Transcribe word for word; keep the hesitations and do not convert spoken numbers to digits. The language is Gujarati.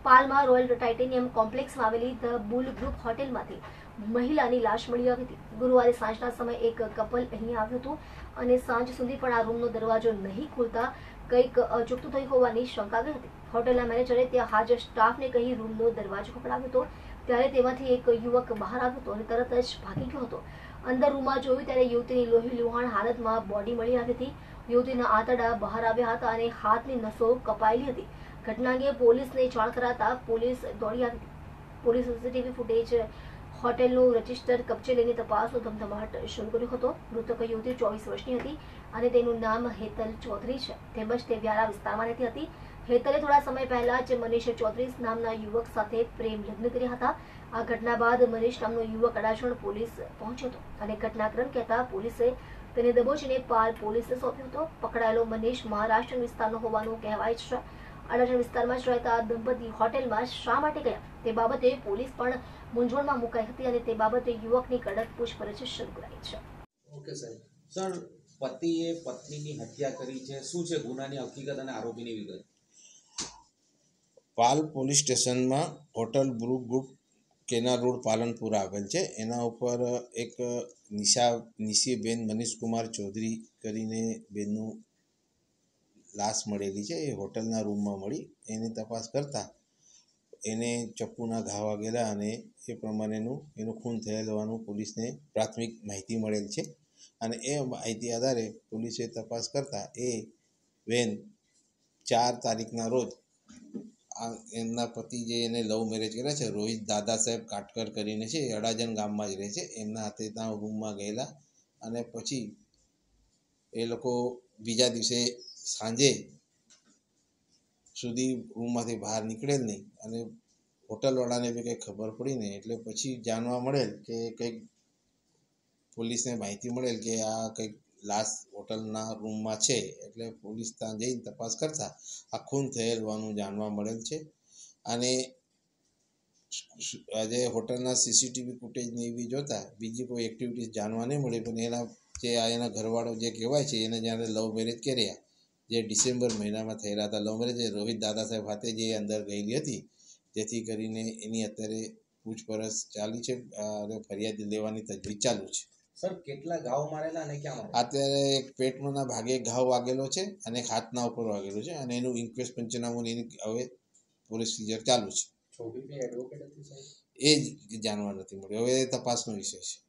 પાલમાં રોયલ ટાઇટેનિયમ કોમ્પ્લેક્સમાં આવેલી ધ બુલ ગ્રુપ હોટેલમાંથી મહિલાની લાશ મળી આવી હતી. ગુરુવારે સાંજના સમયે એક કપલ અહીં આવ્યું હતું અને સાંજ સુધી પણ આ રૂમનો દરવાજો નહીં ખુલતા કંઈક અચૂકતું થયું હોવાની શંકા ગઈ હતી. હોટેલના મેનેજરે ત્યાં હાજર સ્ટાફને કહી રૂમનો દરવાજો ખખડાવ્યો હતો. ત્યારે તેમાંથી એક યુવક બહાર આવ્યો હતો અને તરત જ ભાગી ગયો હતો. અંદર રૂમમાં જોયું ત્યારે યુવતીની લોહી લુહાણ હાલતમાં બોડી મળી આવી હતી. યુવતીના આંતરડા બહાર આવ્યા હતા અને હાથની નસો કપાયેલી હતી. ઘટના અંગે પોલીસને જાણ કરાતા પોલીસ દોડી આવી હતી. પોલીસ સીસીટીવી ફૂટેજ હોટેલનું રજિસ્ટર કબજે લઈને તપાસનો ધમધમાટ શરૂ કર્યો હતો. મૃતક યુવતી ચોવીસ વર્ષની હતી અને તેનું નામ હેતલ ચૌધરી છે. તેમજ તે વ્યારા વિસ્તારમાં રહેતી હતી. હેતલે થોડા સમય પહેલા જ મનીષ ચૌધરી નામના યુવક સાથે પ્રેમ લગ્ન કર્યા હતા. આ ઘટના બાદ મનીષ નામનો યુવક અડાજણ પોલીસ પહોંચ્યો હતો અને ઘટનાક્રમ કહેતા પોલીસે તેને દબોચીને પાલ પોલીસને સોંપ્યો હતો. પકડાયેલો મનીષ મહારાષ્ટ્ર વિસ્તારનો હોવાનું કહેવાય છે. અડાજણ વિસ્તારમાં જ રહેતા દંપતી હોટેલમાં શા માટે ગયા તે બાબતે પોલીસ પણ મૂંઝવણમાં મુકાઈ હતી અને તે બાબતે યુવકની કડક પૂછપરછ શરૂ કરાઈ છે. ઓકે સાહેબ. સર, પતિએ પત્નીની હત્યા કરી છે, શું છે ગુનાની હકીકત અને આરોપીની વિગત? પાલ પોલીસ સ્ટેશનમાં હોટલ બ્રુ ગ્રુપ કેનાર રોડ પાલનપુર આવેલ છે. એના ઉપર એક નિશા નિશીબેન મનીષકુમાર ચૌધરી કરીને બેનનું લાશ મળેલી છે. એ હોટલના રૂમમાં મળી. એની તપાસ કરતાં એને ચપ્પુના ઘા વાગેલા અને એ પ્રમાણેનું એનું ખૂન થયેલ હોવાનું પોલીસને પ્રાથમિક માહિતી મળેલ છે અને એ માહિતી આધારે પોલીસે તપાસ કરતાં એ બેન ચાર તારીખના રોજ આ એમના પતિ જે એને લવ મેરેજ કર્યા છે, રોહિત દાદા સાહેબ કાટકર કરીને છે, એ અડાજણ ગામમાં જ રહે છે. એમના હાથે ત્યાં રૂમમાં ગયેલા અને પછી એ લોકો બીજા દિવસે સાંજે સુધી રૂમમાંથી બહાર નીકળેલ નહીં અને હોટલવાળાને બી કંઈ ખબર પડી નહીં. એટલે પછી જાણવા મળેલ કે કંઈક પોલીસને માહિતી મળેલ કે આ કંઈક લાશ હોટલના રૂમમાં છે. એટલે પોલીસ ત્યાં જઈને તપાસ કરતાં આ ખૂન થયેલ હોવાનું જાણવા મળેલ છે અને આજે હોટલના સીસીટીવી ફૂટેજને એવી જોતાં બીજી કોઈ એક્ટિવિટીઝ જાણવા નહીં મળી. પણ એના જે આ એના ઘરવાળો જે કહેવાય છે એને જ્યારે લવ મેરેજ કર્યા જે ડિસેમ્બર મહિનામાં થયેલા હતા લવ મેરેજ, એ રોહિત દાદા સાહેબ હાથે જે અંદર ગયેલી હતી, જેથી કરીને એની અત્યારે પૂછપરછ ચાલી છે અને ફરિયાદ લેવાની તજવીજ ચાલુ છે. સર, કેટલા ઘાવ મારેલા અને ક્યાં મારેલા? અત્યારે એક પેટના ભાગે ઘાવ વાગેલો છે અને એક હાથના ઉપર વાગેલો છે અને એનું ઇન્ક્વેસ્ટ પંચનામું એની હવે પોલીસ ક્લિયર ચાલુ છે. છોકરી એડવોકેટ હતી સાહેબ? એ જ જાણવા નથી મળ્યું. હવે તપાસનો વિષય છે.